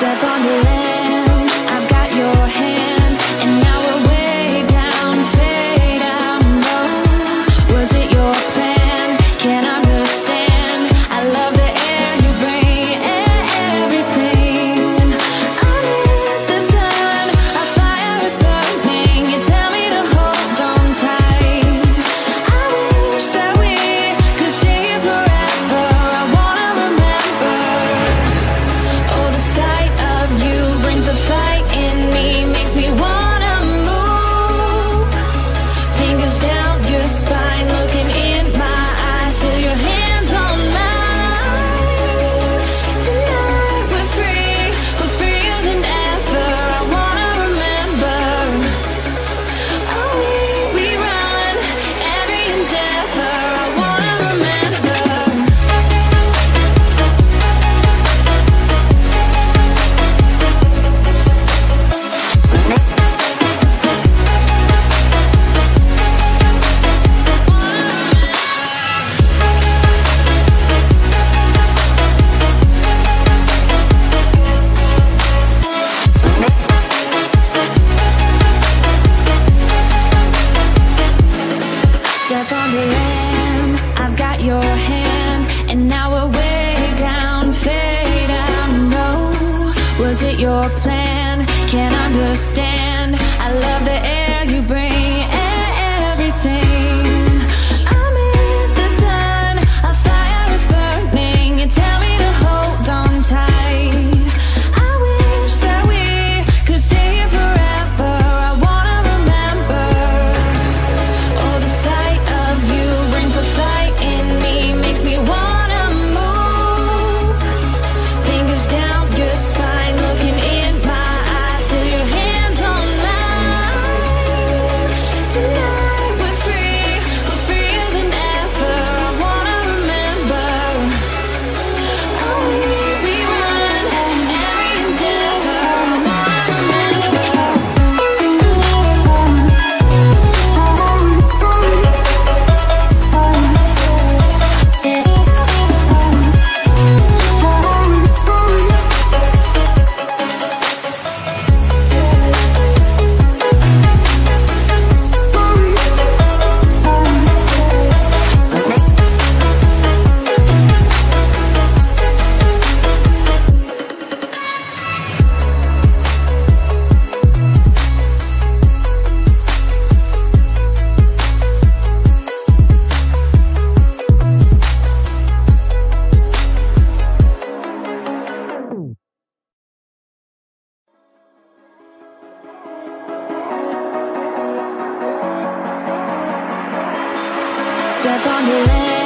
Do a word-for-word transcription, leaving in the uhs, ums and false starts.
Step on the land, I've got your hand, and now we're way down, fade out low. Was it your plan? Can't understand. I love the air you bring, everything. Under the sun, our fire is burning. You tell me to hold on tight. I wish that we could stay here forever. I wanna remember. Oh, the sight of you brings a fight in me, makes me wanna move. Fingers down your spine, looking in my eyes, feel your hands on mine. Tonight we're free, we're freer than ever. I wanna remember. Oh, we, we run every endeavor. I wanna remember. Step on the land, I've got your hand, and now we're way down, fade out low. Was it your plan? Can't understand. I love the air you bring, everything. I'm in the sun, our fire is burning. You tell me to hold on tight. I wish that we could stay here forever. I wanna remember. Oh, the sight of you brings a fight in me, makes me wanna move. Fingers down your spine, looking in my eyes, feel your hands on mine. Tonight we're free, we're freer than ever. I wanna remember. Oh, we, we run every endeavor. I wanna remember. Step on the land.